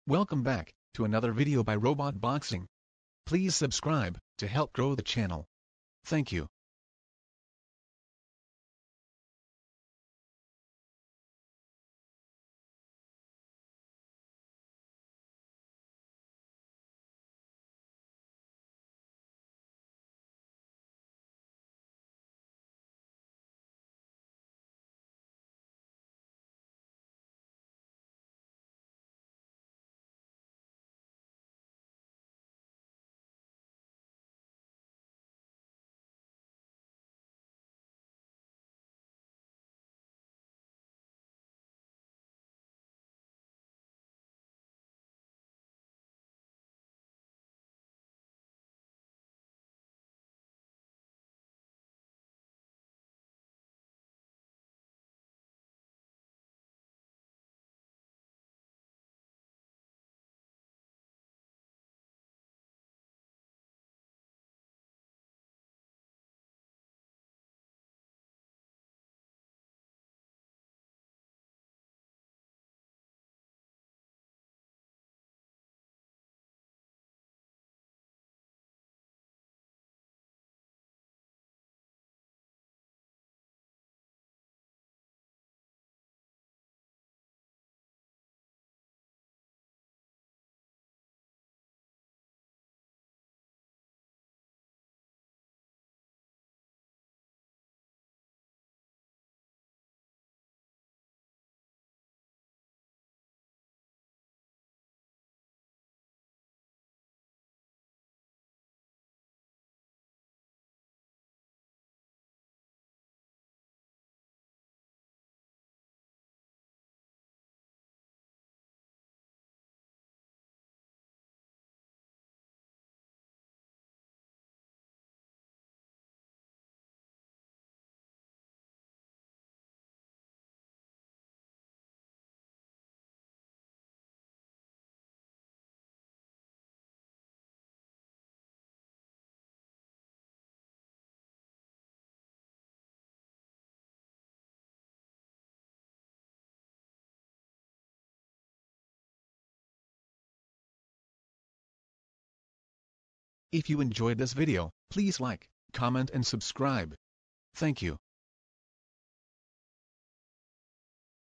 Welcome back to another video by Robot Boxing. Please subscribe to help grow the channel. Thank you. If you enjoyed this video, please like, comment and subscribe. Thank you.